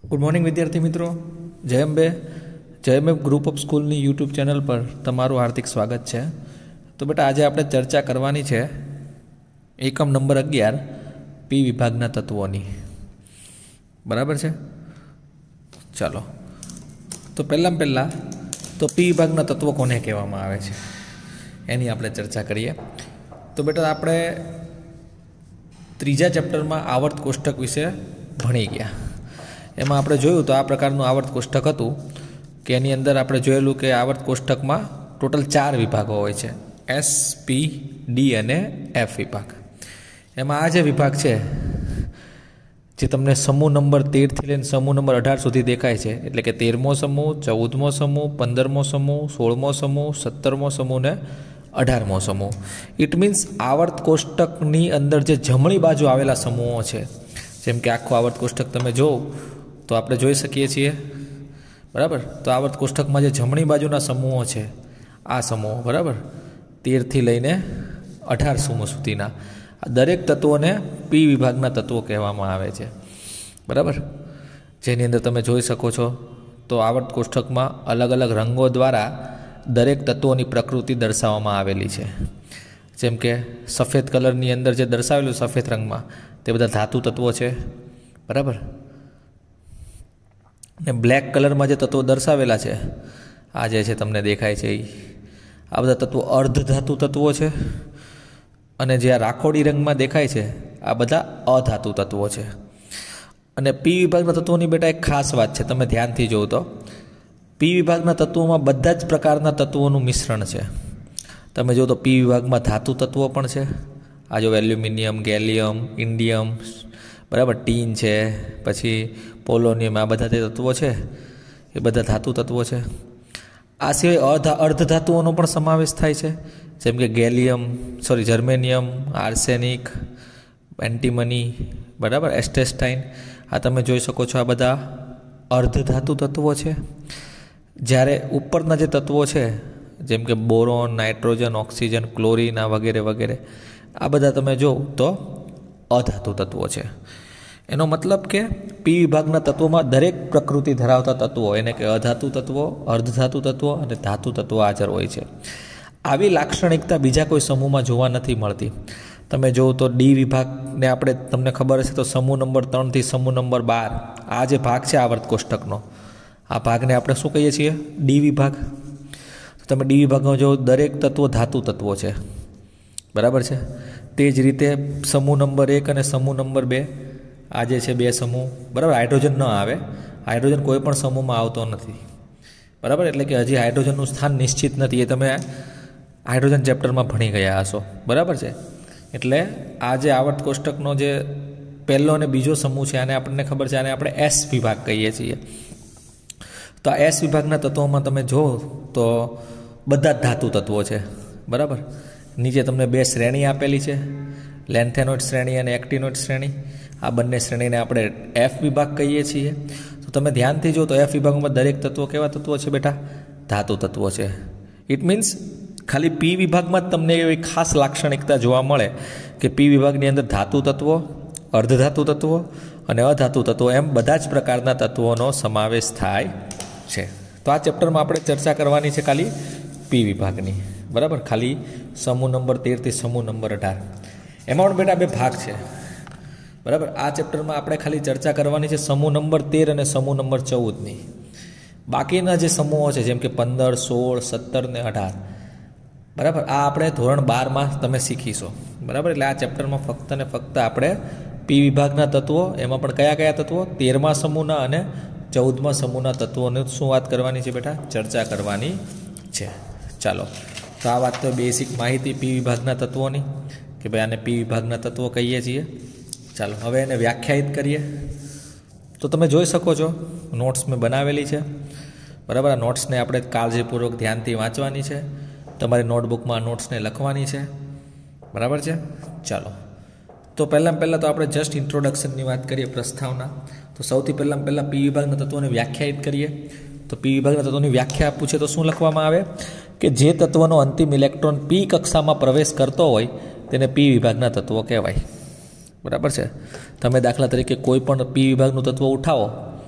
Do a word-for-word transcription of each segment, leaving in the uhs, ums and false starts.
Good morning विद्यार्थी मित्रों, Jai Ambe Jai Ambe group of स्कूलनी यूट्यूब चैनल पर तमाરું हार्दिक स्वागत है। तो बेटा आज આપણે ચર્ચા કરવાની છે એકમ નંબર અગિયાર પી વિભાગના તત્વોની। બરાબર છે? ચાલો, તો પહેલાં પહેલાં તો પી વિભાગના તત્વો કોને કહેવામાં આવે છે એની આપણે ચર્ચા કરીએ। તો બેટા આપણે ત્રીજા ચેપ્ટરમાં આવર્ત કોષ્ટક વિશે ભણી ગયા। એમાં આપણે જોયું તો આ પ્રકારનું આવર્ત કોષ્ટક હતું કે એની અંદર આપણે જોયેલું કે આવર્ત કોષ્ટકમાં ટોટલ ચાર વિભાગો હોય છે, એસ, પી, ડી અને એફ વિભાગ। એમાં આ જે વિભાગ છે જે તમને સમૂહ નંબર તેરથી લઈને સમૂહ નંબર અઢાર સુધી દેખાય છે, એટલે કે તેરમો સમૂહ, ચૌદમો સમૂહ, પંદરમો સમૂહ, સોળમો સમૂહ, સત્તરમો સમૂહ ને અઢારમો સમૂહ। ઇટ મીન્સ આવર્ત કોષ્ટકની અંદર જે જમણી બાજુ આવેલા સમૂહો છે, જેમ કે આખું આવર્ત કોષ્ટક તમે જોવો તો આપણે જોઈ શકીએ છીએ। બરાબર? તો આવર્ત કોષ્ટકમાં જે જમણી બાજુના સમૂહો છે આ સમૂહો, બરાબર, તેરથી લઈને અઢાર સમૂહ સુધીના દરેક તત્વોને પી વિભાગના તત્વો કહેવામાં આવે છે। બરાબર? જેની અંદર તમે જોઈ શકો છો તો આવર્ત કોષ્ટકમાં અલગ અલગ રંગો દ્વારા દરેક તત્વોની પ્રકૃતિ દર્શાવવામાં આવેલી છે। જેમ કે સફેદ કલરની અંદર જે દર્શાવેલું સફેદ રંગમાં તે બધા ધાતુ તત્વો છે। બરાબર? ને બ્લેક કલરમાં જે તત્વો દર્શાવેલા છે આ જે છે તમને દેખાય છે એ આ બધા તત્વો અર્ધ ધાતુ તત્વો છે, અને જે આ રાખોડી રંગમાં દેખાય છે આ બધા અધાતુ તત્વો છે। અને પી વિભાગના તત્વોની બેટા એક ખાસ વાત છે, તમે ધ્યાનથી જોવો તો પી વિભાગના તત્વોમાં બધા જ પ્રકારના તત્વોનું મિશ્રણ છે। તમે જો તો પી વિભાગમાં ધાતુ તત્વો પણ છે, આ જો એલ્યુમિનિયમ, ગેલિયમ, ઇન્ડિયમ, બરાબર, ટીન છે, પછી પોલોનિયમ, આ બધા જે તત્વો છે એ બધા ધાતુ તત્વો છે। આ સિવાય અર્ધ અર્ધ ધાતુઓનો પણ સમાવેશ થાય છે, જેમ કે gallium sorry germanium, arsenic, antimony, બરાબર, એસ્ટેસ્ટાઇન, આ તમે જોઈ શકો છો આ બધા અર્ધ ધાતુ તત્વો છે। જ્યારે ઉપરના જે તત્વો છે જેમ કે બોરોન, નાઇટ્રોજન, ઓક્સિજન, ક્લોરિન, આ વગેરે વગેરે આ બધા તમે જો તો અધાતુ તત્વો છે। એનો મતલબ કે પી વિભાગના તત્વોમાં દરેક પ્રકૃતિ ધરાવતા તત્વો એને કે અધાતુ તત્વો, અર્ધધાતુ તત્વો અને ધાતુ તત્વો હાજર હોય છે। આવી લાક્ષણિકતા બીજા કોઈ સમૂહમાં જોવા નથી મળતી। તમે જોવો તો ડી વિભાગને આપણે તમને ખબર હશે તો સમૂહ નંબર ત્રણથી સમૂહ નંબર બાર આ જે ભાગ છે આવર્ત કોષ્ટકનો, આ ભાગને આપણે શું કહીએ છીએ? ડી વિભાગ। તમે ડી વિભાગમાં જો દરેક તત્વો ધાતુ તત્વો છે, બરાબર છે? તે જ રીતે સમૂહ નંબર એક અને સમૂહ નંબર બે આ જે છે બે સમૂહ, બરાબર, હાઇડ્રોજન ન આવે, હાઇડ્રોજન કોઈ પણ સમૂહમાં આવતો નથી, બરાબર, એટલે કે હજી હાઇડ્રોજનનું સ્થાન નિશ્ચિત નથી, એ તમે હાઇડ્રોજન ચેપ્ટરમાં ભણી ગયા હશો, બરાબર છે? એટલે આ જે આવર્ત કોષ્ટકનો જે પહેલો અને બીજો સમૂહ છે આને આપણને ખબર છે, આને આપણે એસ વિભાગ કહીએ છીએ। તો આ એસ વિભાગના તત્વોમાં તમે જુઓ તો બધા જ ધાતુ તત્વો છે, બરાબર। નીચે તમને બે શ્રેણી આપેલી છે, લેન્થેનોઇડ શ્રેણી અને એક્ટિનોઇડ શ્રેણી। આ બંને શ્રેણીને આપણે એફ વિભાગ કહીએ છીએ। તો તમે ધ્યાનથી જો તો એફ વિભાગમાં દરેક તત્વો કેવા તત્વો છે બેટા? ધાતુ તત્વો છે। ઇટ મીન્સ ખાલી પી વિભાગમાં જ તમને એવી ખાસ લાક્ષણિકતા જોવા મળે કે પી વિભાગની અંદર ધાતુ તત્વો, અર્ધધાતુ તત્વો અને અધાતુ તત્વો એમ બધા જ પ્રકારના તત્વોનો સમાવેશ થાય છે। તો આ ચેપ્ટરમાં આપણે ચર્ચા કરવાની છે ખાલી પી વિભાગની, બરાબર, ખાલી સમૂહ નંબર તેરથી સમૂહ નંબર અઢાર એમાં પણ બેટા બે ભાગ છે, બરાબર। આ ચેપ્ટરમાં આપણે ખાલી ચર્ચા કરવાની છે સમૂહ નંબર તેર અને સમૂહ નંબર ચૌદની। બાકીના જે સમૂહો છે જેમ કે પંદર, સોળ, સત્તર ને અઢાર, બરાબર, આ આપણે ધોરણ બારમાં તમે શીખીશો, બરાબર। એટલે આ ચેપ્ટરમાં ફક્ત ને ફક્ત આપણે પી વિભાગના તત્વો, એમાં પણ કયા કયા તત્વો? તેરમા સમૂહના અને ચૌદમા સમૂહના તત્વોને શું વાત કરવાની છે બેટા? ચર્ચા કરવાની છે। ચાલો, તો આ વાત તો બેસિક માહિતી પી વિભાગના તત્વોની કે ભાઈ આને પી વિભાગના તત્વો કહીએ છીએ। ચાલો હવે એને વ્યાખ્યાયિત કરીએ। તો તમે જોઈ શકો છો નોટ્સ મેં બનાવેલી છે, બરાબર। આ નોટ્સને આપણે કાળજીપૂર્વક ધ્યાનથી વાંચવાની છે, તમારી નોટબુકમાં નોટ્સને લખવાની છે, બરાબર છે? ચાલો, તો પહેલાં પહેલાં તો આપણે જસ્ટ ઇન્ટ્રોડક્શનની વાત કરીએ, પ્રસ્તાવના। તો સૌથી પહેલાં પહેલાં પી વિભાગના તત્વોને વ્યાખ્યાયિત કરીએ। તો પી વિભાગના તત્વોની વ્યાખ્યા પૂછે તો શું લખવામાં આવે કે જે તત્વનો અંતિમ ઇલેક્ટ્રોન પી કક્ષામાં પ્રવેશ કરતો હોય તેને પી વિભાગના તત્વો કહેવાય, બરાબર છે? તમે દાખલા તરીકે કોઈ પણ પી વિભાગનું તત્વ ઉઠાવો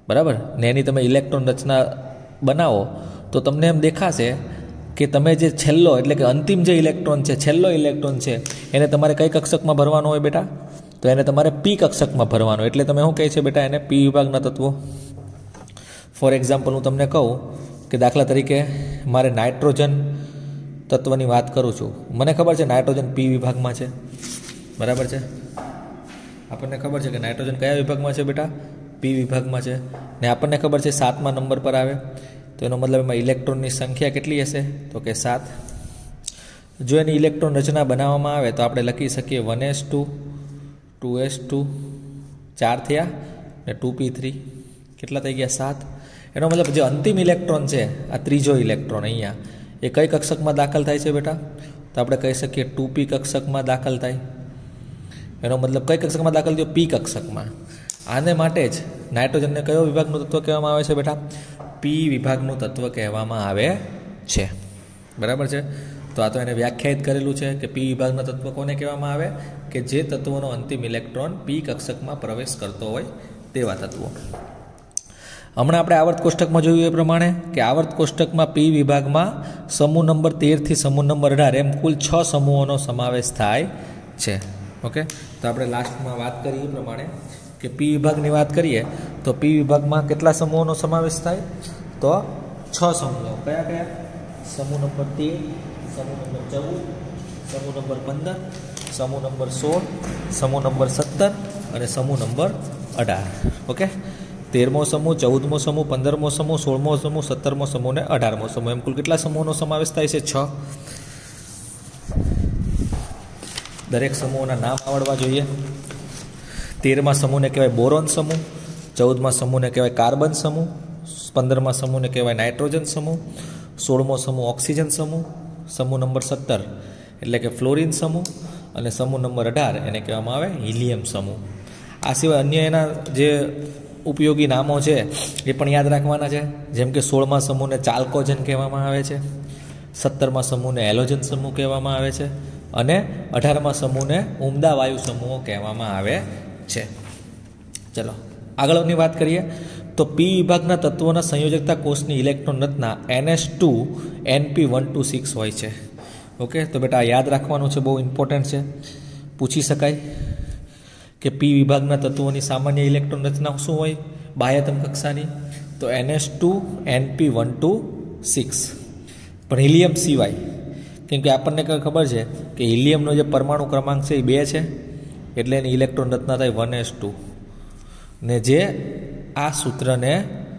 બરાબર ને એની તમે ઇલેક્ટ્રોન રચના બનાવો તો તમને એમ દેખાશે કે તમે જે છેલ્લો એટલે કે અંતિમ જે ઇલેક્ટ્રોન છે, છેલ્લો ઇલેક્ટ્રોન છે, એને તમારે કઈ કક્ષકમાં ભરવાનો હોય બેટા? તો એને તમારે પી કક્ષકમાં ભરવાનો. એટલે તમે શું કહે છે બેટા? એને પી વિભાગના તત્વો. ફોર એક્ઝામ્પલ હું તમને કહું કે દાખલા તરીકે મારે નાઇટ્રોજન તત્વની વાત કરું છું. મને ખબર છે નાઇટ્રોજન પી વિભાગમાં છે, બરાબર છે. આપણને ખબર છે કે નાઇટ્રોજન કયા વિભાગમાં છે બેટા? પી વિભાગમાં છે. ને આપણને ખબર છે સાતમા નંબર પર આવે, તો એનો મતલબ એમાં ઇલેક્ટ્રોનની સંખ્યા કેટલી હશે? તો કે સાત. જો એની ઇલેક્ટ્રોન રચના બનાવવામાં આવે તો આપણે લખી શકીએ one S two, two S two, ચાર થયા ને ટુ પી થ્રી, કેટલા થઈ ગયા? સાત. એનો મતલબ જે અંતિમ ઇલેક્ટ્રોન છે, આ ત્રીજો ઇલેક્ટ્રોન અહીંયા, એ કઈ કક્ષકમાં દાખલ થાય છે બેટા? તો આપણે કહી શકીએ ટુ પી કક્ષકમાં દાખલ થાય. એનો મતલબ કઈ કક્ષકમાં દાખલ થયો? પી કક્ષકમાં. આને માટે જ નાઇટ્રોજનને કયો વિભાગનું તત્વ કહેવામાં આવે છે બેટા? પી વિભાગનું તત્વ કહેવામાં આવે છે, બરાબર છે. તો આ તો એને વ્યાખ્યાયિત કરેલું છે કે પી વિભાગના તત્વ કોને કહેવામાં આવે? કે જે તત્વોનો અંતિમ ઇલેક્ટ્રોન પી કક્ષકમાં પ્રવેશ કરતો હોય તેવા તત્વો. હમણાં આપણે આવર્ત કોષ્ટકમાં જોયું એ પ્રમાણે કે આવર્ત કોષ્ટકમાં પી વિભાગમાં સમૂહ નંબર તેરથી સમૂહ નંબર અઢાર એમ કુલ છ સમૂહોનો સમાવેશ થાય છે. ઓકે, તો આપણે લાસ્ટમાં વાત કરી એ પ્રમાણે કે પી વિભાગની વાત કરીએ તો પી વિભાગમાં કેટલા સમૂહોનો સમાવેશ થાય? તો છ સમૂહો. કયા કયા? સમૂહ નંબર તેર, સમૂહ નંબર ચૌદ, સમૂહ નંબર પંદર, સમૂહ નંબર સોળ, સમૂહ નંબર સત્તર અને સમૂહ નંબર અઢાર. ઓકે, તેરમો સમૂહ, ચૌદમો સમૂહ, પંદરમો સમૂહ, સોળમો સમૂહ, સત્તરમો સમૂહ ને અઢારમો સમૂહ એમ કુલ કેટલા સમૂહોનો સમાવેશ થાય છે? છ. દરેક સમૂહોના નામ આવડવા જોઈએ. તેરમા સમૂહને કહેવાય બોરોન સમૂહ, ચૌદમા સમૂહને કહેવાય કાર્બન સમૂહ, પંદરમા સમૂહને કહેવાય નાઇટ્રોજન સમૂહ, સોળમો સમૂહ ઓક્સિજન સમૂહ, સમૂહ નંબર સત્તર એટલે કે ફ્લોરિન સમૂહ અને સમૂહ નંબર અઢાર એને કહેવામાં આવે હિલિયમ સમૂહ. આ સિવાય અન્ય એના જે ઉપયોગી નામો છે એ પણ યાદ રાખવાના છે. જેમ કે સોળમા સમૂહને ચાલ્કોજન કહેવામાં આવે છે, સત્તરમા સમૂહને હેલોજન સમૂહ કહેવામાં આવે છે અને અઢારમા સમૂહને ઉમદા વાયુ સમૂહો કહેવામાં આવે છે. ચલો આગળની વાત કરીએ તો પી વિભાગના તત્વોના સંયોજકતા કોષની ઇલેક્ટ્રોન રચના N S two N P one two six હોય છે. ઓકે, તો બેટા યાદ રાખવાનું છે, બહુ ઇમ્પોર્ટન્ટ છે, પૂછી શકાય કે પી વિભાગના તત્વોની સામાન્ય ઇલેક્ટ્રોન રચના શું હોય બાહ્યતમ કક્ષાની? તો N S two N P one two six. પણ હિલિયમ સિવાય, કેમ કે આપણને ખબર છે કે હિલિયમનો જે પરમાણુ ક્રમાંક છે એ બે છે, એટલે એની ઇલેક્ટ્રોન રચના થાય વન એસ ટુ ને જે આ સૂત્રને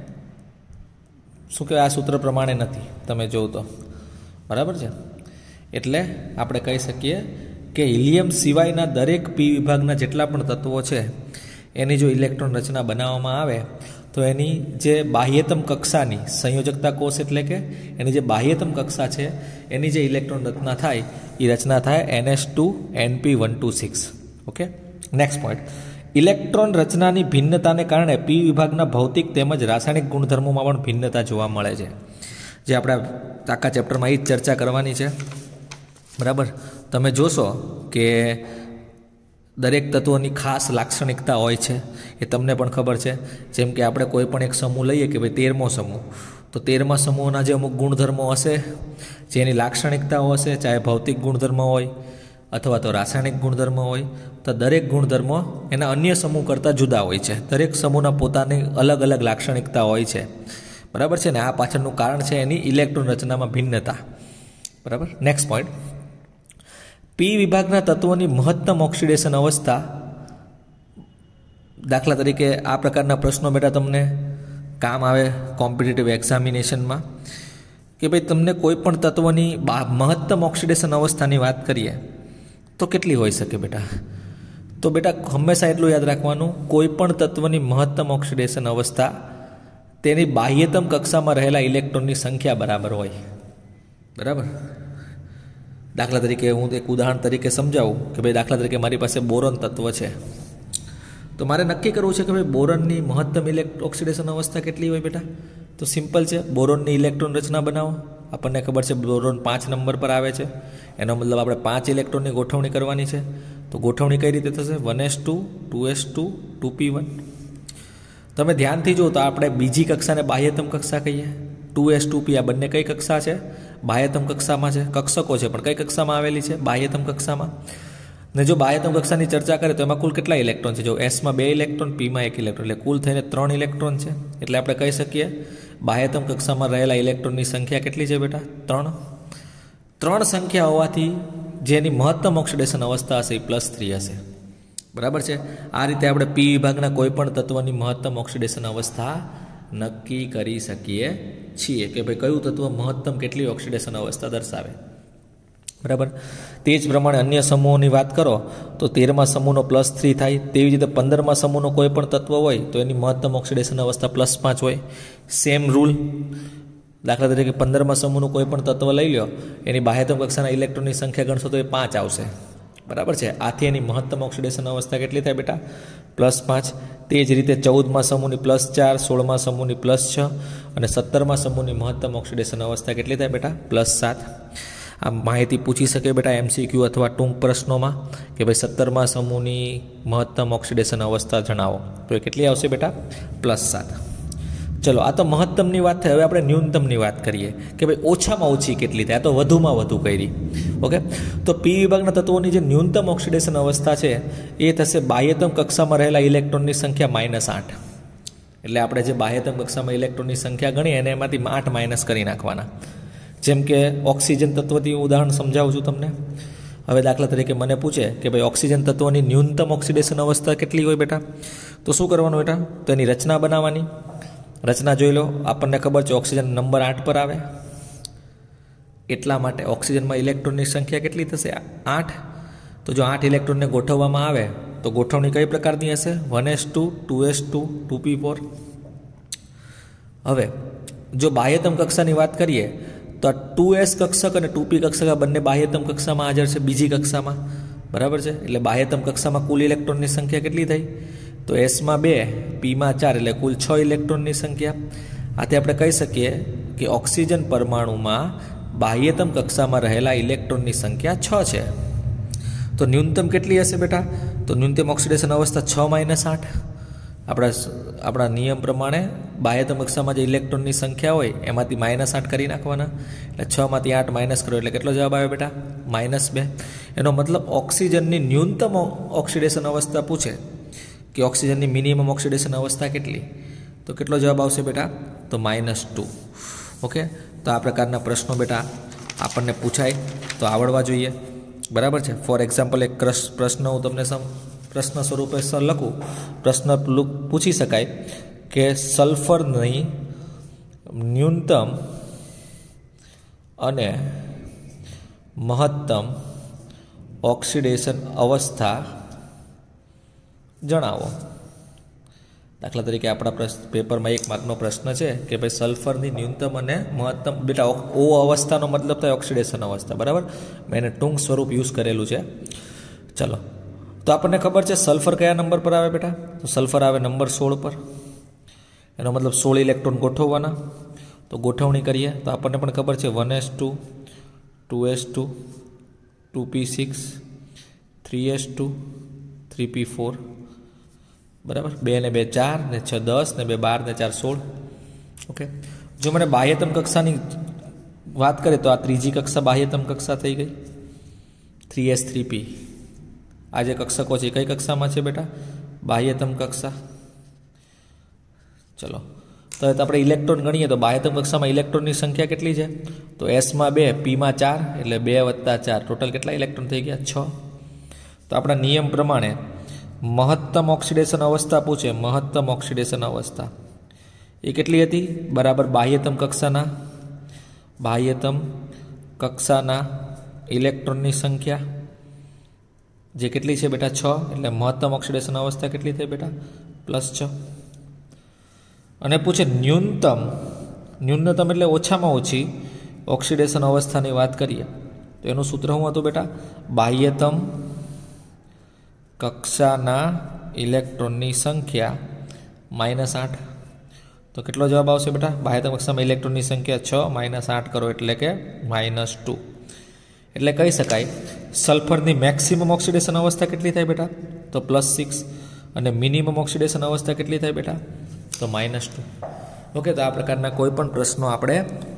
શું કહેવાય? આ સૂત્ર પ્રમાણે નથી, તમે જોવો તો, બરાબર છે. એટલે આપણે કહી શકીએ કે હિલિયમ સિવાયના દરેક પી વિભાગના જેટલા પણ તત્વો છે એની જો ઇલેક્ટ્રોન રચના બનાવવામાં આવે તો એની જે બાહ્યતમ કક્ષાની સંયોજકતા કોષ એટલે કે એની જે બાહ્યતમ કક્ષા છે એની જે ઇલેક્ટ્રોન રચના થાય એ રચના થાય N S two N P one two six. Okay, next point. Electron રચનાની ભિન્નતાને કારણે પી વિભાગના ભૌતિક તેમજ રાસાયણિક ગુણધર્મોમાં પણ ભિન્નતા જોવા મળે છે, જે આપણે આખા ચેપ્ટરમાં એ જ ચર્ચા કરવાની છે, બરાબર. તમે જોશો કે દરેક તત્વોની ખાસ લાક્ષણિકતા હોય છે, એ તમને પણ ખબર છે. જેમ કે આપણે કોઈ પણ એક સમૂહ લઈએ કે ભાઈ તેરમો સમૂહ, તો તેરમા સમૂહના જે અમુક ગુણધર્મો હશે, જે એની લાક્ષણિકતાઓ હશે, ચાહે ભૌતિક ગુણધર્મ હોય અથવા તો રાસાયણિક ગુણધર્મ હોય, તો દરેક ગુણધર્મો એના અન્ય સમૂહ કરતાં જુદા હોય છે. દરેક સમૂહના પોતાની અલગ અલગ લાક્ષણિકતા હોય છે, બરાબર છે ને. આ પાછળનું કારણ છે એની ઇલેક્ટ્રોન રચનામાં ભિન્નતા, બરાબર. Next point. પી વિભાગના તત્વોની મહત્તમ ઓક્સિડેશન અવસ્થા, દાખલા તરીકે આ પ્રકારના પ્રશ્નો બેટા તમને કામ આવે કોમ્પિટિટિવ એક્ઝામિનેશનમાં કે ભાઈ તમને કોઈ પણ તત્વની મહત્તમ ઓક્સિડેશન અવસ્થાની વાત કરીએ તો કેટલી હોઈ શકે બેટા? તો બેટા હંમેશા એટલું યાદ રાખવાનું, કોઈ પણ તત્વની મહત્તમ ઓક્સિડેશન અવસ્થા તેની બાહ્યતમ કક્ષામાં રહેલા ઇલેક્ટ્રોનની સંખ્યા બરાબર હોય, બરાબર. દાખલા તરીકે હું એક ઉદાહરણ તરીકે સમજાવું કે ભાઈ દાખલા તરીકે મારી પાસે બોરોન તત્વ છે, તો મારે નક્કી કરવું છે કે ભાઈ બોરોનની મહત્તમ ઇલેક્ટ ઓક્સિડેશન અવસ્થા કેટલી હોય બેટા? તો સિમ્પલ છે, બોરોનની ઇલેક્ટ્રોન રચના બનાવો. આપણને ખબર છે બોરોન પાંચ નંબર પર આવે છે, એનો મતલબ આપણે પાંચ ઇલેક્ટ્રોનની ગોઠવણી કરવાની છે. તો ગોઠવણી કઈ રીતે થશે? One S two, two S two, two P one. તમે ધ્યાનથી જુઓ તો આપણે બીજી કક્ષાને બાહ્યતમ કક્ષા કહીએ. ટુ એસ ટુ પી આ બંને કઈ કક્ષા છે? બાહ્યતમ કક્ષામાં છે. કક્ષકો છે પણ કઈ કક્ષામાં આવેલી છે? બાહ્યતમ કક્ષામાં. ને જો બાહ્યતમ કક્ષાની ચર્ચા કરે તો એમાં કુલ કેટલા ઇલેક્ટ્રોન છે? જો એસમાં બે ઇલેક્ટ્રોન, પીમાં એક ઇલેક્ટ્રોન, એટલે કુલ થઈને ત્રણ ઇલેક્ટ્રોન છે. એટલે આપણે કહી શકીએ બાહ્યતમ કક્ષામાં રહેલા ઇલેક્ટ્રોનની સંખ્યા કેટલી છે બેટા? ત્રણ. ત્રણ સંખ્યા હોવાથી જેની મહત્તમ ઓક્સિડેશન અવસ્થા હશે એ પ્લસ થ્રી હશે. બરાબર છે. આ રીતે આપણે પી વિભાગના કોઈ પણ તત્વની મહત્તમ ઓક્સિડેશન અવસ્થા નક્કી કરી શકીએ છીએ કે ભાઈ કયું તત્વ મહત્તમ કેટલી ઓક્સિડેશન અવસ્થા દર્શાવે. બરાબર. તે જ પ્રમાણે અન્ય સમૂહોની વાત કરો તો તેરમા સમૂહનો પ્લસ થ્રી થાય. તેવી જ રીતે પંદરમા સમૂહનો કોઈ પણ તત્વ હોય તો એની મહત્તમ ઓક્સિડેશન અવસ્થા પ્લસ પાંચ હોય. Same rule. દાખલા તરીકે પંદરમા સમૂહનું કોઈ પણ તત્વ લઈ લો, એની બાહ્યતમ કક્ષાના ઇલેક્ટ્રોનની સંખ્યા ગણશો તો એ પાંચ આવશે. બરાબર છે. આથી એની મહત્તમ ઓક્સિડેશન અવસ્થા કેટલી થાય બેટા? પ્લસ પાંચ. તે જ રીતે ચૌદમા સમૂહની પ્લસ ચાર, સોળમા સમૂહની પ્લસ છ અને સત્તરમા સમૂહની મહત્તમ ઓક્સિડેશન અવસ્થા કેટલી થાય બેટા? પ્લસ સાત. આ માહિતી પૂછી શકે બેટા એમસીક્યુ અથવા ટૂંક પ્રશ્નોમાં કે ભાઈ સત્તરમા સમૂહની મહત્તમ ઓક્સિડેશન અવસ્થા જણાવો, તો એ કેટલી આવશે બેટા? પ્લસ સાત. ચલો, આ તો મહત્તમની વાત થઈ. હવે આપણે ન્યૂનતમની વાત કરીએ કે ભાઈ ઓછામાં ઓછી કેટલી થાય. આ તો વધુમાં વધુ કરી. ઓકે, તો પી વિભાગના તત્વોની જે ન્યૂનતમ ઓક્સિડેશન અવસ્થા છે એ થશે બાહ્યતમ કક્ષામાં રહેલા ઇલેક્ટ્રોનની સંખ્યા માઇનસ આઠ. એટલે આપણે જે બાહ્યતમ કક્ષામાં ઇલેક્ટ્રોનની સંખ્યા ગણીએ એને એમાંથી આઠ માઇનસ કરી નાખવાના. જેમ કે ઓક્સિજન તત્વથી હું ઉદાહરણ સમજાવું છું તમને. હવે દાખલા તરીકે મને પૂછે કે ભાઈ ઓક્સિજન તત્વની ન્યૂનતમ ઓક્સિડેશન અવસ્થા કેટલી હોય બેટા? તો શું કરવાનું બેટા? તો એની રચના બનાવવાની. રચના જોઈ લો. આપણને ખબર છે ઓક્સિજન નંબર આઠ પર આવે. એટલા માટે ઓક્સિજનમાં ઇલેક્ટ્રોનની સંખ્યા કેટલી થશે? આઠ. તો જો આઠ ઇલેક્ટ્રોનને ગોઠવવામાં આવે તો ગોઠવણી કઈ પ્રકારની હશે? One S two, two S two, two P four. હવે જો બાહ્યતમ કક્ષાની વાત કરીએ તો આ ટુ એસ કક્ષક અને ટુ પી કક્ષક આ બંને બાહ્યતમ કક્ષામાં હાજર છે, બીજી કક્ષામાં. બરાબર છે. એટલે બાહ્યતમ કક્ષામાં કુલ ઇલેક્ટ્રોનની સંખ્યા કેટલી થઈ? તો એસમાં બે, પીમાં ચાર, એટલે કુલ છ ઇલેક્ટ્રોનની સંખ્યા. આથી આપણે કહી શકીએ કે ઓક્સિજન પરમાણુમાં બાહ્યતમ કક્ષામાં રહેલા ઇલેક્ટ્રોનની સંખ્યા છ છે. તો ન્યૂનતમ કેટલી હશે બેટા? તો ન્યૂનતમ ઓક્સિડેશન અવસ્થા છ માઇનસ આઠ. આપણા આપણા નિયમ પ્રમાણે બાહ્યતમ કક્ષામાં જે ઇલેક્ટ્રોનની સંખ્યા હોય એમાંથી માઇનસ આઠ કરી નાખવાના. એટલે છમાંથી આઠ માઇનસ કરો એટલે કેટલો જવાબ આવે બેટા? માઇનસ બે. એનો મતલબ ઓક્સિજનની ન્યૂનતમ ઓક્સિડેશન અવસ્થા પૂછે કે ઓક્સિજનની મિનિમમ ઓક્સિડેશન અવસ્થા કેટલી, તો કેટલો જવાબ આવશે બેટા? તો માઇનસ ટુ. ઓકે, તો આ પ્રકારના પ્રશ્નો બેટા આપણને પૂછાય તો આવડવા જોઈએ. બરાબર છે. ફોર એક્ઝામ્પલ એક પ્રશ્ન હું તમને સમ પ્રશ્ન સ્વરૂપે લખું. પ્રશ્ન પૂછી શકાય કે સલ્ફરની ન્યૂનતમ અને મહત્તમ ઓક્સિડેશન અવસ્થા જણાવો. દાખલા તરીકે આપણા પ્રશ્ન પેપરમાં એક માર્કનો પ્રશ્ન છે કે ભાઈ સલ્ફરની ન્યૂનતમ અને મહત્તમ. બેટા ઓ અવસ્થાનો મતલબ થાય ઓક્સિડેશન અવસ્થા. બરાબર, મેં એને ટૂંક સ્વરૂપ યુઝ કરેલું છે. ચલો, તો આપણને ખબર છે સલ્ફર કયા નંબર પર આવે બેટા? તો સલ્ફર આવે નંબર સોળ પર. એનો મતલબ સોળ ઇલેક્ટ્રોન ગોઠવવાના. તો ગોઠવણી કરીએ તો આપણને પણ ખબર છે one S two, two S two, two P six, three S two, three P four. બરાબર. બે ને બે ચાર, ને છ દસ, ને બે બાર, ને ચાર સોળ. ઓકે, જો મને બાહ્યતમ કક્ષાની વાત કરીએ તો આ ત્રીજી કક્ષા બાહ્યતમ કક્ષા થઈ ગઈ. થ્રી એસ થ્રી પી આ જે કક્ષકો છે એ કઈ કક્ષામાં છે બેટા? બાહ્યતમ કક્ષા. ચલો, તો આપણે ઇલેક્ટ્રોન ગણીએ તો બાહ્યતમ કક્ષામાં ઇલેક્ટ્રોનની સંખ્યા કેટલી છે? તો એસમાં બે, પીમાં ચાર, એટલે બે વત્તા ચાર, ટોટલ કેટલા ઇલેક્ટ્રોન થઈ ગયા? છ. તો આપણા નિયમ પ્રમાણે મહત્તમ ઓક્સિડેશન અવસ્થા પૂછે. મહત્તમ ઓક્સિડેશન અવસ્થા એ કેટલી હતી? બરાબર, બાહ્યતમ કક્ષાના બાહ્યતમ કક્ષાના ઇલેક્ટ્રોનની સંખ્યા જે કેટલી છે બેટા? છ. એટલે મહત્તમ ઓક્સિડેશન અવસ્થા કેટલી થઈ બેટા? પ્લસ છ. અને પૂછે ન્યૂનતમ. ન્યૂનતમ એટલે ઓછામાં ઓછી ઓક્સિડેશન અવસ્થાની વાત કરીએ તો એનું સૂત્ર શું હતું બેટા? બાહ્યતમ કક્ષાના ઇલેક્ટ્રોનની સંખ્યા માઇનસ આઠ. તો કેટલો જવાબ આવશે બેટા? બાહ્યતમ કક્ષામાં ઇલેક્ટ્રોનની સંખ્યા છ માઇનસ આઠ કરો એટલે કે માઇનસ ટુ. એટલે કહી શકાય સલ્ફરની મેક્સિમમ ઓક્સિડેશન અવસ્થા કેટલી થાય બેટા? તો પ્લસ સિક્સ. અને મિનિમમ ઓક્સિડેશન અવસ્થા કેટલી થાય બેટા? તો માઇનસ ટુ. ઓકે, તો આ પ્રકારના કોઈ પણ પ્રશ્નો આપણે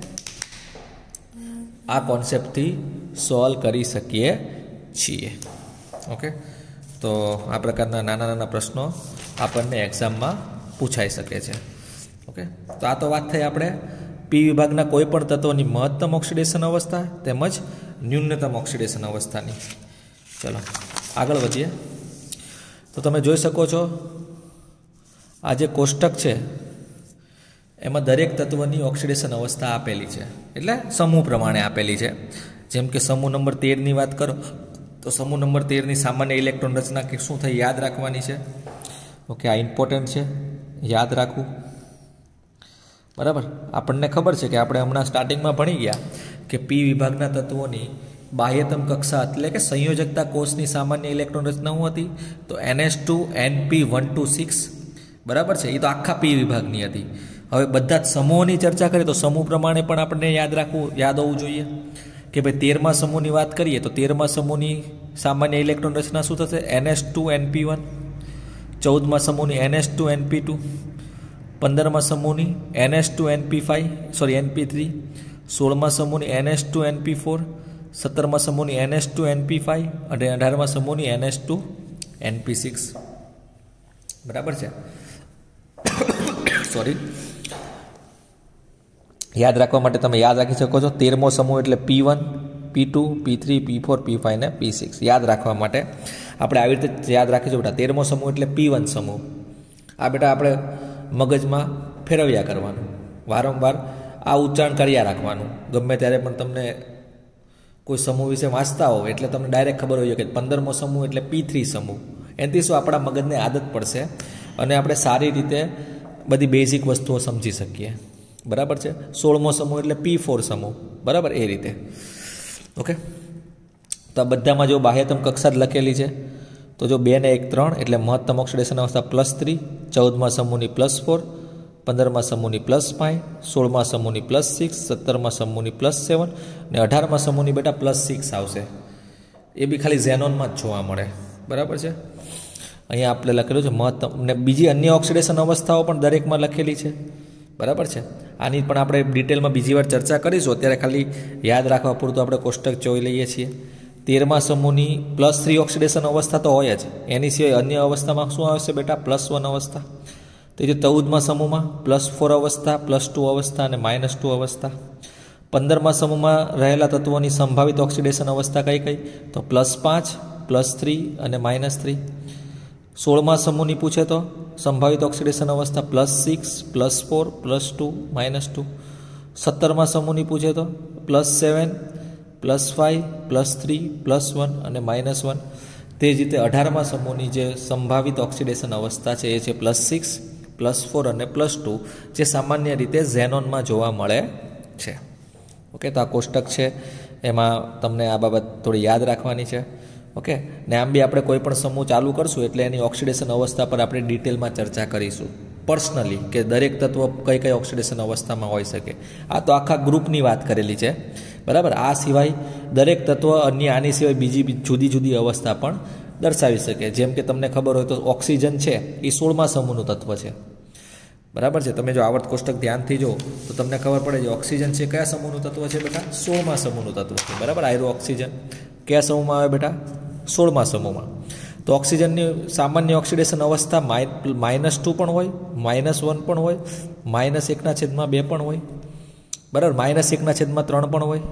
આ કોન્સેપ્ટથી સોલ્વ કરી શકીએ છીએ. ઓકે, તો આ પ્રકારના નાના નાના પ્રશ્નો આપણને એક્ઝામમાં પૂછાઈ શકે છે. ઓકે, તો આ તો વાત થઈ આપણે પી વિભાગના કોઈ પણ તત્વની મહત્તમ ઓક્સિડેશન અવસ્થા તેમજ ન્યૂનતમ ઓક્સિડેશન અવસ્થાની. ચલો આગળ વધીએ. તો તમે જોઈ શકો છો આ જે કોષ્ટક છે એમાં દરેક તત્વની ઓક્સિડેશન અવસ્થા આપેલી છે, એટલે સમૂહ પ્રમાણે આપેલી છે. જેમ કે સમૂહ નંબર તેરની વાત કરો તો સમૂહ નંબર તેરની સામાન્ય ઇલેક્ટ્રોન રચના કે શું થઈ યાદ રાખવાની છે. ઓકે, આ ઇમ્પોર્ટન્ટ છે, યાદ રાખવું. બરાબર, આપણને ખબર છે કે આપણે હમણાં સ્ટાર્ટિંગમાં ભણી ગયા કે પી વિભાગના તત્વોની બાહ્યતમ કક્ષા એટલે કે સંયોજકતા કોષની સામાન્ય ઇલેક્ટ્રોન રચના શું હતી, તો N S two N P one two six. બરાબર છે, એ તો આખા પી વિભાગની હતી. હવે બધા જ સમૂહોની ચર્ચા કરીએ તો સમૂહ પ્રમાણે પણ આપણને યાદ રાખવું યાદ હોવું જોઈએ કે ભાઈ તેરમા સમૂહની વાત કરીએ તો તેરમા સમૂહની સામાન્ય ઇલેક્ટ્રોન રચના શું થશે, N S two N P one. ચૌદમા સમૂહની N S two N P two. પંદરમા સમૂહની N S two N P five sorry N P three. સોળમા સમૂહની N S two N P four. સત્તરમા સમૂહની N S two N P five અને અઢારમા સમૂહની N S two N P six. બરાબર છે, સોરી. યાદ રાખવા માટે તમે યાદ રાખી શકો છો તેરમો સમૂહ એટલે P one, P two, P three, P four, P five ને પી સિક્સ. યાદ રાખવા માટે આપણે આવી રીતે યાદ રાખીશું બેટા. તેરમો સમૂહ એટલે પી વન સમૂહ. આ બેટા આપણે મગજમાં ફેરવ્યા કરવાનું, વારંવાર આ ઉચ્ચારણ કર્યા રાખવાનું. ગમે ત્યારે પણ તમને કોઈ સમૂહ વિશે વાંચતા હો એટલે તમને ડાયરેક્ટ ખબર હોય કે પંદરમો સમૂહ એટલે પી થ્રી સમૂહ. એનાથી શું આપણા મગજને આદત પડશે અને આપણે સારી રીતે બધી બેઝિક વસ્તુઓ સમજી શકીએ. બરાબર છે. સોળમો સમૂહ એટલે પી ફોર સમૂહ. બરાબર, એ રીતે. ઓકે, તો આ બધામાં જો બાહ્યતમ કક્ષા જ લખેલી છે તો જો બે ને એક ત્રણ એટલે મહત્તમ ઓક્સિડેશન અવસ્થા પ્લસ થ્રી. ચૌદમા સમૂહની પ્લસ ફોર. પંદરમા સમૂહની પ્લસ ફાઈવ. સોળમા સમૂહની પ્લસ સિક્સ. સત્તરમા સમૂહની પ્લસ સેવન અને અઢારમા સમૂહની બેટા પ્લસ સિક્સ આવશે. એ બી ખાલી ઝેનોનમાં જ જોવા મળે. બરાબર છે. અહીંયા આપણે લખેલું છે મહત્તમ ને બીજી અન્ય ઓક્સિડેશન અવસ્થાઓ પણ દરેકમાં લખેલી છે. બરાબર છે. આની પણ આપણે ડિટેલમાં બીજી વાર ચર્ચા કરીશું. અત્યારે ખાલી યાદ રાખવા પૂરતું આપણે કોષ્ટક જોઈ લઈએ છીએ. તેરમા સમૂહની પ્લસ થ્રી ઓક્સિડેશન અવસ્થા તો હોય જ, એની સિવાય અન્ય અવસ્થામાં શું આવશે બેટા, પ્લસ વન અવસ્થા. તો જે ચૌદમા સમૂહમાં પ્લસ ફોર અવસ્થા, પ્લસ ટુ અવસ્થા અને માઇનસ ટુ અવસ્થા. પંદરમા સમૂહમાં રહેલા તત્વોની સંભાવિત ઓક્સિડેશન અવસ્થા કઈ કઈ, તો પ્લસ પાંચ, પ્લસ થ્રી અને માઇનસ થ્રી. સોળમા સમૂહની પૂછે તો સંભાવિત ઓક્સિડેશન અવસ્થા plus six, plus four, plus two, minus two. સત્તરમા સમૂહની પૂછે તો plus seven, plus five, plus three, plus one અને માઇનસ વન. તે જ રીતે અઢારમા સમૂહની જે સંભાવિત ઓક્સિડેશન અવસ્થા છે એ છે પ્લસ સિક્સ, પ્લસ ફોર અને પ્લસ ટુ, જે સામાન્ય રીતે ઝેનોનમાં જોવા મળે છે. ઓકે, તો આ કોષ્ટક છે એમાં તમને આ બાબત થોડી યાદ રાખવાની છે. ઓકે, ને આમ બી આપણે કોઈ પણ સમૂહ ચાલુ કરશું એટલે એની ઓક્સિડેશન અવસ્થા પર આપણે ડિટેલમાં ચર્ચા કરીશું પર્સનલી કે દરેક તત્વ કઈ કઈ ઓક્સિડેશન અવસ્થામાં હોઈ શકે. આ તો આખા ગ્રુપની વાત કરેલી છે. બરાબર, આ સિવાય દરેક તત્વ અન્ય આની સિવાય બીજી જુદી જુદી અવસ્થા પણ દર્શાવી શકે. જેમ કે તમને ખબર હોય તો ઓક્સિજન છે એ સોળમા સમૂહનું તત્વ છે. બરાબર છે. તમે જો આવર્ત કોષ્ટક ધ્યાનથી જો તો તમને ખબર પડે છે ઓક્સિજન છે કયા સમૂહનું તત્વ છે બેટા, સોળમા સમૂહનું તત્વ છે. બરાબર, આયરો ઓક્સિજન કયા સમૂહમાં આવે બેટા, સોળમા સમૂહમાં. તો ઓક્સિજનની સામાન્ય ઓક્સિડેશન અવસ્થા માઇનસ ટુ પણ હોય, માઇનસ વન પણ હોય, માઇનસ એકના છેદમાં બે પણ હોય. બરાબર, માઇનસ એકના છેદમાં ત્રણ પણ હોય,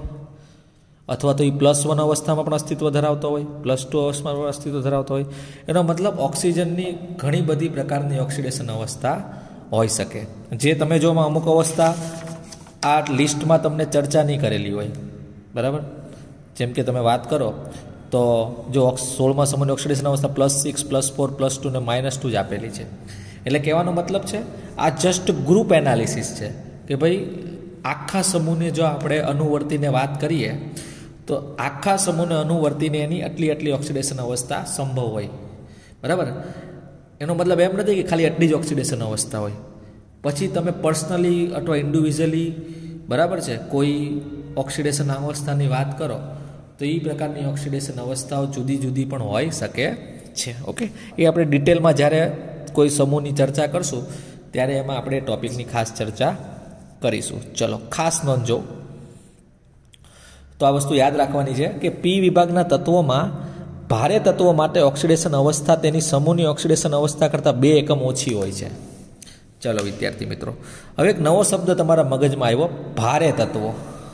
અથવા તો એ પ્લસ વન અવસ્થામાં પણ અસ્તિત્વ ધરાવતો હોય, પ્લસ ટુ અવસ્થામાં પણ અસ્તિત્વ ધરાવતો હોય. એનો મતલબ ઓક્સિજનની ઘણી બધી પ્રકારની ઓક્સિડેશન અવસ્થા હોઈ શકે. જે તમે જો અમુક અવસ્થા આ લિસ્ટમાં તમને ચર્ચા નહીં કરેલી હોય. બરાબર, જેમ કે તમે વાત કરો તો જો સોળમા સમૂહની ઓક્સિડેશન અવસ્થા plus six, plus four, plus two ને માઇનસ ટુ જ આપેલી છે. એટલે કહેવાનો મતલબ છે આ જસ્ટ ગ્રુપ એનાલિસિસ છે કે ભાઈ આખા સમૂહને જો આપણે અનુવર્તીને વાત કરીએ તો આખા સમૂહને અનુવર્તીને એની આટલી આટલી ઓક્સિડેશન અવસ્થા સંભવ હોય. બરાબર, એનો મતલબ એમ નથી કે ખાલી આટલી જ ઓક્સિડેશન અવસ્થા હોય. પછી તમે પર્સનલી અથવા ઇન્ડિવિજ્યુઅલી બરાબર છે કોઈ ઓક્સિડેશન અવસ્થાની વાત કરો તો એ પ્રકારની ઓક્સિડેશન અવસ્થાઓ જુદી જુદી પણ હોઈ શકે છે. ઓકે, એ આપણે ડિટેલમાં જ્યારે કોઈ સમૂહની ચર્ચા કરશું ત્યારે એમાં આપણે ટોપિકની ખાસ ચર્ચા કરીશું. ચલો ખાસ નોંધજો. તો આ વસ્તુ યાદ રાખવાની છે કે પી વિભાગના તત્વોમાં ભારે તત્વો માટે ઓક્સિડેશન અવસ્થા તેની સમૂહની ઓક્સિડેશન અવસ્થા કરતાં બે એકમ ઓછી હોય છે. ચલો વિદ્યાર્થી મિત્રો, હવે એક નવો શબ્દ તમારા મગજમાં આવ્યો, ભારે તત્વો.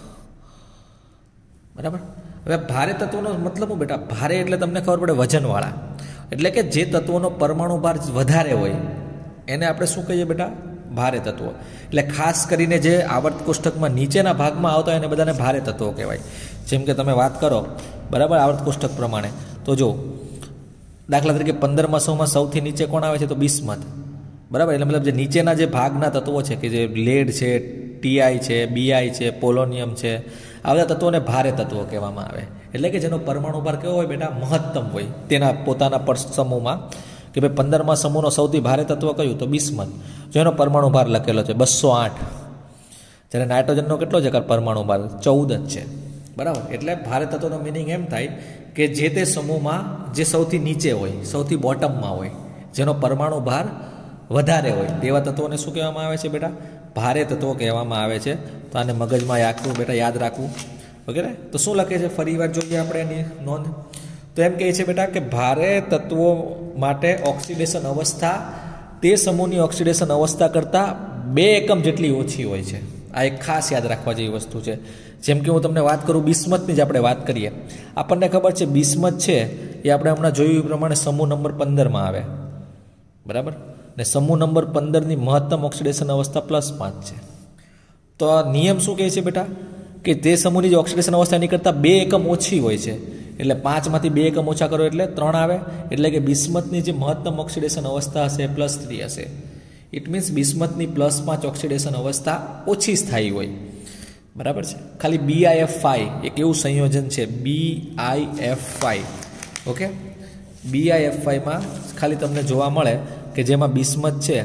બરાબર. હવે ભારે તત્વોનો મતલબ શું બેટા? ભારે એટલે તમને ખબર પડે વજનવાળા, એટલે કે જે તત્વોનો પરમાણુ ભાર વધારે હોય એને આપણે શું કહીએ બેટા? ભારે તત્વો. એટલે ખાસ કરીને જે આવર્ત કોષ્ટકમાં નીચેના ભાગમાં આવતા હોય એને બધાને ભારે તત્વો કહેવાય. જેમ કે તમે વાત કરો બરાબર આવર્ત કોષ્ટક પ્રમાણે, તો જો દાખલા તરીકે પંદરમાં સૌમાં સૌથી નીચે કોણ આવે છે? તો બિસ્મથ. બરાબર. એટલે મતલબ જે નીચેના જે ભાગના તત્વો છે કે જે લેડ છે, ટીઆઈ છે, બીઆઈ છે, પોલોનિયમ છે, આ બધા તત્વોને ભારે તત્વો કહેવામાં આવે. એટલે કે જેનો પરમાણુ ભાર કેવો હોય બેટા? મહત્તમ હોય તેના પોતાના પર સમૂહમાં. કે ભાઈ પંદરમાં સમૂહનો સૌથી ભારે તત્વ કયું? તો બિસ્મથ. જો એનો પરમાણુ ભાર લખેલો છે બસો આઠ, જ્યારે નાઇટ્રોજનનો કેટલો છે પરમાણુ ભાર? ચૌદ જ છે. બરાબર. એટલે ભારે તત્વનો મિનિંગ એમ થાય કે જે તે સમૂહમાં જે સૌથી નીચે હોય, સૌથી બોટમમાં હોય, જેનો પરમાણુ ભાર વધારે હોય તેવા તત્વોને શું કહેવામાં આવે છે બેટા? ભારે તત્વો કહેવામાં આવે છે. તો આને મગજમાં રાખવું બેટા, યાદ રાખવું વગેરે. તો શું લખે છે ફરી વાર જોઈએ આપણે એની નોંધ. તો એમ કહે છે બેટા કે ભારે તત્વો માટે ઓક્સિડેશન અવસ્થા તે સમૂહની ઓક્સિડેશન અવસ્થા કરતાં બે એકમ જેટલી ઓછી હોય છે. આ એક ખાસ યાદ રાખવા જેવી વસ્તુ છે. જેમ કે હું તમને વાત કરું બિસ્મથની જ આપણે વાત કરીએ. આપણને ખબર છે બિસ્મથ છે એ આપણે હમણાં જોયું એ પ્રમાણે સમૂહ નંબર પંદરમાં આવે. બરાબર. ને સમૂહ નંબર પંદરની મહત્તમ ઓક્સિડેશન અવસ્થા પ્લસ પાંચ છે. તો આ નિયમ શું કહે છે બેટા? કે તે સમૂહની જે ઓક્સિડેશન અવસ્થા એની કરતાં બે એકમ ઓછી હોય છે. એટલે પાંચમાંથી બે એકમ ઓછા કરો એટલે ત્રણ આવે. એટલે કે બિસ્મથની જે મહત્તમ ઓક્સિડેશન અવસ્થા હશે પ્લસ થ્રી હશે. ઇટ મીન્સ બિસ્મથની પ્લસ પાંચ ઓક્સિડેશન અવસ્થા ઓછી સ્થાયી હોય. બરાબર છે. ખાલી બી આઈ એફ ફાઈવ એક એવું સંયોજન છે, B I F five. Okay. B I F ફાઈવમાં ખાલી તમને જોવા મળે કે જેમાં બિસ્મથ છે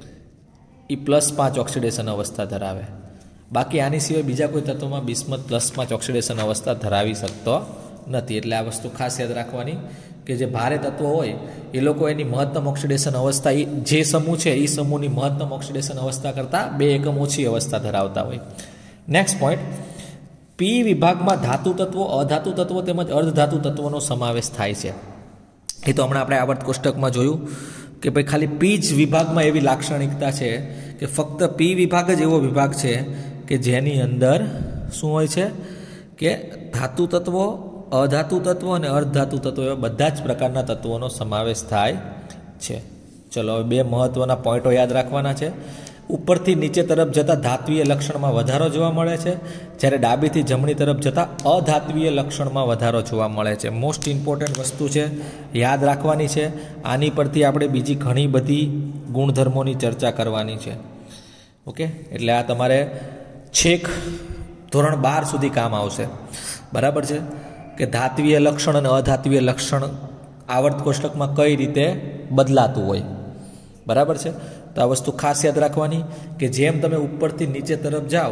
એ પ્લસ પાંચ ઓક્સિડેશન અવસ્થા ધરાવે. બાકી આની સિવાય બીજા કોઈ તત્વમાં બિસ્મથ પ્લસ પાંચ ઓક્સિડેશન અવસ્થા ધરાવી શકતો નથી. એટલે આ વસ્તુ ખાસ યાદ રાખવાની કે જે ભારે તત્વો હોય એ લોકો એની મહત્તમ ઓક્સિડેશન અવસ્થા એ જે સમૂહ છે એ સમૂહની મહત્તમ ઓક્સિડેશન અવસ્થા કરતાં બે એકમ ઓછી અવસ્થા ધરાવતા હોય. નેક્સ્ટ પોઈન્ટ, પી વિભાગમાં ધાતુ તત્વો, અધાતુ તત્વો તેમજ અર્ધધાતુ તત્વોનો સમાવેશ થાય છે. એ તો હમણાં આપણે આવર્ત કોષ્ટકમાં જોયું કે ભાઈ ખાલી પી જ વિભાગમાં એવી લાક્ષણિકતા છે કે ફક્ત પી વિભાગ જ એવો વિભાગ છે કે જેની અંદર શું હોય છે કે ધાતુ તત્વો, અધાતુ તત્વો અને અર્ધધાતુ તત્વો એવા બધા જ પ્રકારના તત્વોનો સમાવેશ થાય છે. ચલો હવે બે મહત્ત્વના પોઈન્ટો યાદ રાખવાના છે. ઉપરથી નીચે તરફ જતાં ધાત્વીય લક્ષણમાં વધારો જોવા મળે છે, જ્યારે ડાબીથી જમણી તરફ જતાં અધાત્વીય લક્ષણમાં વધારો જોવા મળે છે. મોસ્ટ ઇમ્પોર્ટન્ટ વસ્તુ છે, યાદ રાખવાની છે. આની પરથી આપણે બીજી ઘણી બધી ગુણધર્મોની ચર્ચા કરવાની છે. ઓકે. એટલે આ તમારે છેક ધોરણ બાર સુધી કામ આવશે. બરાબર છે કે ધાત્વીય લક્ષણ અને અધાત્વીય લક્ષણ આવર્ત કોષ્ટકમાં કઈ રીતે બદલાતું હોય. બરાબર છે. તો આ વસ્તુ ખાસ યાદ રાખવાની કે જેમ તમે ઉપરથી નીચે તરફ જાઓ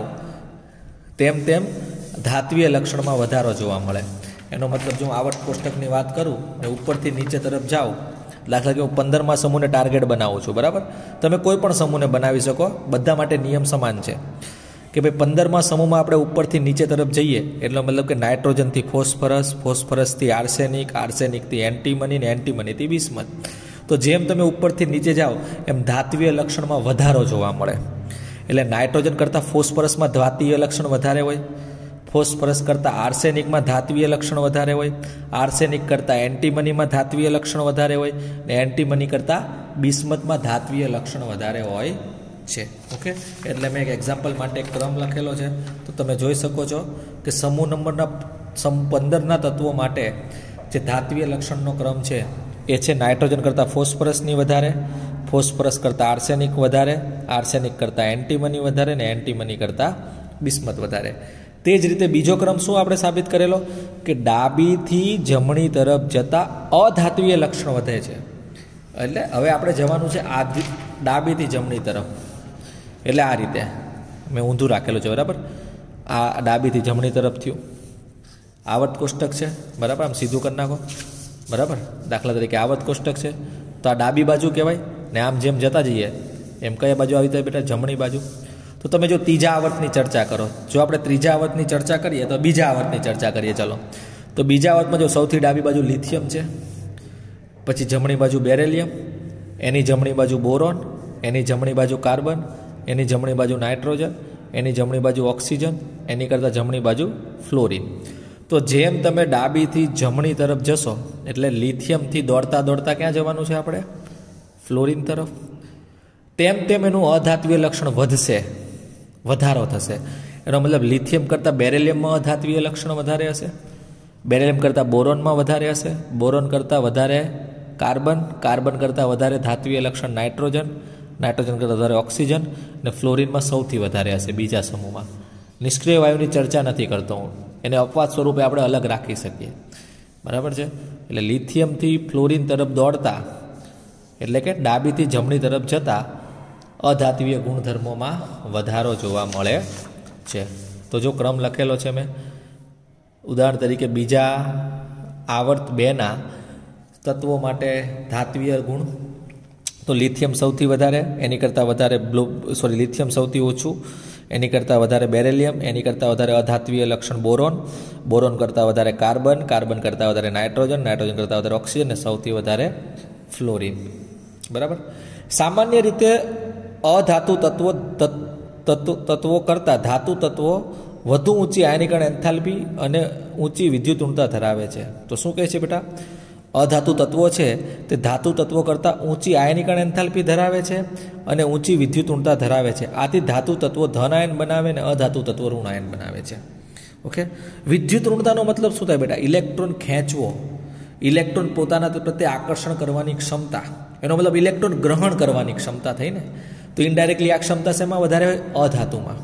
તેમ તેમ ધાત્વીય લક્ષણમાં વધારો જોવા મળે. એનો મતલબ જો હું આવર્ત કોષ્ટકની વાત કરું ને ઉપરથી નીચે તરફ જાઉં, દાખલા કે હું પંદરમાં સમૂહને ટાર્ગેટ બનાવું છું. બરાબર. તમે કોઈ પણ સમૂહને બનાવી શકો, બધા માટે નિયમ સમાન છે કે ભાઈ પંદરમાં સમૂહમાં આપણે ઉપરથી નીચે તરફ જઈએ એટલે મતલબ કે નાઇટ્રોજનથી ફોસ્ફરસ, ફોસ્ફરસથી આર્સેનિક, આર્સેનિકથી એન્ટીમની ને એન્ટીમનીથી બિસ્મથ. તો જેમ તમે ઉપરથી નીચે જાઓ એમ ધાત્વીય લક્ષણમાં વધારો જોવા મળે. એટલે નાઇટ્રોજન કરતાં ફોસ્ફરસમાં ધાત્વીય લક્ષણ વધારે હોય, ફોસ્ફરસ કરતાં આર્સેનિકમાં ધાત્વીય લક્ષણ વધારે હોય, આર્સેનિક કરતાં એન્ટીમનીમાં ધાત્વીય લક્ષણ વધારે હોય ને એન્ટીમની કરતાં બિસ્મથમાં ધાત્વીય લક્ષણ વધારે હોય છે. ઓકે. એટલે મેં એક એક્ઝામ્પલ માટે એક ક્રમ લખેલો છે, તો તમે જોઈ શકો છો કે સમૂહ નંબરના સમ પંદરના તત્વો માટે જે ધાત્વીય લક્ષણનો ક્રમ છે એ છે નાઇટ્રોજન કરતાં ફોસ્ફરસની વધારે, ફોસ્ફરસ કરતાં આર્સેનિક વધારે, આર્સેનિક કરતાં એન્ટીમની વધારે ને એન્ટીમની કરતાં બિસ્મથ વધારે. તે જ રીતે બીજો ક્રમ શું આપણે સાબિત કરેલો કે ડાબીથી જમણી તરફ જતાં અધાત્વીય લક્ષણ વધે છે. એટલે હવે આપણે જવાનું છે આ ડાબીથી જમણી તરફ. એટલે આ રીતે મેં ઊંધું રાખેલું છે. બરાબર. આ ડાબીથી જમણી તરફ થયું. આવર્ત કોષ્ટક છે. બરાબર. આમ સીધું કરી નાખો. બરાબર. દાખલા તરીકે આવર્ત કોષ્ટક છે તો આ ડાબી બાજુ કહેવાય ને આમ જેમ જતા જઈએ એમ કયા બાજુ આવી જાય બેટા? જમણી બાજુ. તો તમે જો ત્રીજા આવર્તની ચર્ચા કરો, જો આપણે ત્રીજા આવર્તની ચર્ચા કરીએ તો બીજા આવર્તની ચર્ચા કરીએ. ચલો, તો બીજા આવર્તમાં જો સૌથી ડાબી બાજુ લિથિયમ છે, પછી જમણી બાજુ બેરેલિયમ, એની જમણી બાજુ બોરોન, એની જમણી બાજુ કાર્બન, એની જમણી બાજુ નાઇટ્રોજન, એની જમણી બાજુ ઓક્સિજન, એની કરતાં જમણી બાજુ ફ્લોરિન. તો જેમ તમે ડાબીથી જમણી તરફ જશો એટલે લિથિયમથી દોડતા દોડતા ક્યાં જવાનું છે આપણે? ફ્લોરિન તરફ. તેમ તેમ એનું અધાત્વીય લક્ષણ વધશે, વધારો થશે. એનો મતલબ લિથિયમ કરતાં બેરેલિયમમાં અધાત્વીય લક્ષણ વધારે હશે, બેરેલિયમ કરતાં બોરોનમાં વધારે હશે, બોરોન કરતાં વધારે કાર્બન, કાર્બન કરતાં વધારે ધાત્વીય લક્ષણ નાઇટ્રોજન, નાઇટ્રોજન કરતાં વધારે ઓક્સિજન, અને ફ્લોરિનમાં સૌથી વધારે હશે બીજા સમૂહમાં. નિષ્ક્રિય વાયુની ચર્ચા નથી કરતો હું, એને અપવાદ સ્વરૂપે આપણે અલગ રાખી શકીએ. બરાબર છે? એટલે લિથિયમથી ફ્લોરિન તરફ દોડતા એટલે કે ડાબીથી જમણી તરફ જતા અધાત્વીય ગુણધર્મોમાં વધારો જોવા મળે છે. તો જો ક્રમ લખેલો છે મેં, ઉદાહરણ તરીકે બીજા આવર્ત બેના તત્વો માટે ધાત્વીય ગુણ, તો લિથિયમ સૌથી વધારે, એની કરતાં વધારે બ્લો સોરી લિથિયમ સૌથી ઓછું, એની કરતાં વધારે બેરેલિયમ, એની કરતાં વધારે અધાત્વીય લક્ષણ બોરોન, બોરોન કરતાં વધારે કાર્બન, કાર્બન કરતાં વધારે નાઇટ્રોજન, નાઇટ્રોજન કરતાં વધારે ઓક્સિજન, અને સૌથી વધારે ફ્લોરિન. બરાબર. સામાન્ય રીતે અધાતુ તત્વો તત્વો કરતાં ધાતુ તત્વો વધુ ઊંચી આયનીકરણ એન્થાલ્પી અને ઊંચી વિદ્યુત ઊર્જા ધરાવે છે. તો શું કહે છે બેટા? અધાતુ તત્વો છે તે ધાતુ તત્વો કરતાં ઊંચી આયનીકરણ એન્થાલ્પી ધરાવે છે અને ઊંચી વિદ્યુત ઊર્જા ધરાવે છે. આથી ધાતુ તત્વો ધન આયન બનાવે અને અધાતુ તત્વો ઋણ આયન બનાવે છે. ઓકે. વિદ્યુત ઊર્જાનો મતલબ શું થાય બેટા? ઇલેક્ટ્રોન ખેંચવો, ઇલેક્ટ્રોન પોતાના પ્રત્યે આકર્ષણ કરવાની ક્ષમતા, એનો મતલબ ઇલેક્ટ્રોન ગ્રહણ કરવાની ક્ષમતા થઈ ને. તો ઇનડાયરેક્ટલી આ ક્ષમતા શેમાં વધારે? અધાતુમાં.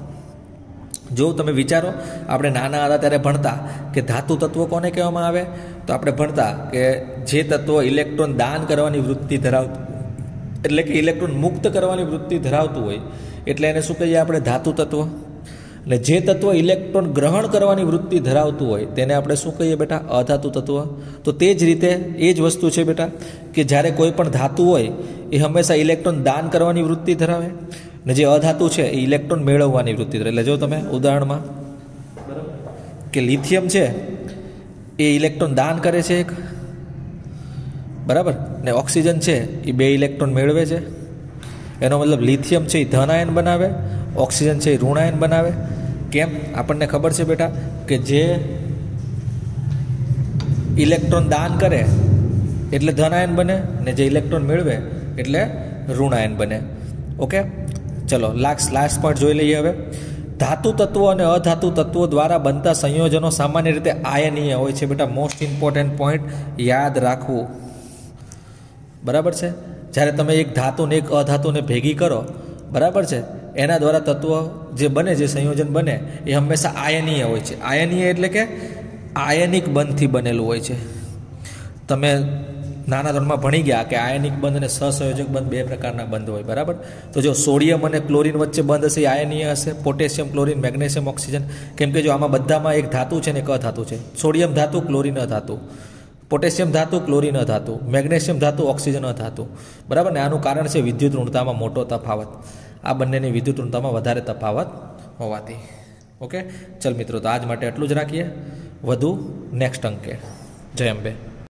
જો તમે વિચારો, આપણે નાના હતા ત્યારે ભણતા કે ધાતુ તત્વો કોને કહેવામાં આવે? તો આપણે ભણતા કે જે તત્વો ઇલેક્ટ્રોન દાન કરવાની વૃત્તિ ધરાવતું, એટલે કે ઇલેક્ટ્રોન મુક્ત કરવાની વૃત્તિ ધરાવતું હોય એટલે એને શું કહીએ આપણે? ધાતુ તત્વ. અને જે તત્વ ઇલેક્ટ્રોન ગ્રહણ કરવાની વૃત્તિ ધરાવતું હોય તેને આપણે શું કહીએ બેટા? અધાતુ તત્વ. તો તે જ રીતે એ જ વસ્તુ છે બેટા કે જ્યારે કોઈ પણ ધાતુ હોય એ હંમેશા ઇલેક્ટ્રોન દાન કરવાની વૃત્તિ ધરાવે, ને જે અધાતુ છે એ ઇલેક્ટ્રોન મેળવવાની વૃત્તિ ધરાવે. એટલે જો તમે ઉદાહરણમાં કે લિથિયમ છે એ ઇલેક્ટ્રોન દાન કરે છે એક, બરાબર, ને ઓક્સિજન છે એ બે ઇલેક્ટ્રોન મેળવે છે. એનો મતલબ લિથિયમ છે એ ધન આયન બનાવે, ઓક્સિજન છે એ ઋણ આયન બનાવે. કેમ? આપણને ખબર છે બેટા કે જે ઇલેક્ટ્રોન દાન કરે એટલે ધન આયન બને, ને જે ઇલેક્ટ્રોન મેળવે એટલે ઋણ આયન બને. ઓકે, ચલો લાસ્ટ લાસ્ટ પોઈન્ટ જોઈ લઈએ હવે. ધાતુ તત્વો અને અધાતુ તત્વો દ્વારા બનતા સંયોજનો સામાન્ય રીતે આયનીય હોય છે બેટા. મોસ્ટ ઇમ્પોર્ટન્ટ પોઈન્ટ યાદ રાખવું. બરાબર છે? જ્યારે તમે એક ધાતુ ને એક અધાતુને ભેગી કરો, બરાબર છે, એના દ્વારા તત્વ જે બને, જે સંયોજન બને એ હંમેશા આયનીય હોય છે. આયનીય એટલે કે આયનિક બંધથી બનેલું હોય છે. તમે નાના ધોરણમાં ભણી ગયા કે આયનિક બંધ અને સહસંયોજક બંધ બે પ્રકારના બંધ હોય. બરાબર. તો જો સોડિયમ અને ક્લોરિન વચ્ચે બંધ હશે એ આયનીય હશે. Potassium, chlorine, magnesium, oxygen. કેમ કે જો આમાં બધામાં એક ધાતુ છે ને એક અધાતુ છે. સોડિયમ ધાતુ, ક્લોરિન અધાતુ. પોટેશિયમ ધાતુ, ક્લોરિન અધાતુ. મેગ્નેશિયમ ધાતુ, ઓક્સિજન અધાતુ. બરાબર ને? આનું કારણ છે વિદ્યુત ઋણતામાં મોટો તફાવત. આ બંનેની વિદ્યુત ઋણતામાં વધારે તફાવત હોવાથી. ઓકે, ચલ મિત્રો, તો આજ માટે એટલું જ રાખીએ. વધુ નેક્સ્ટ અંકે. જય અંબે.